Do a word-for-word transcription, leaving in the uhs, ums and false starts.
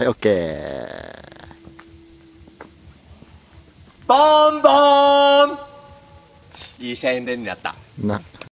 はい、オッケー。 ボンボーン。いい宣伝になった。 な。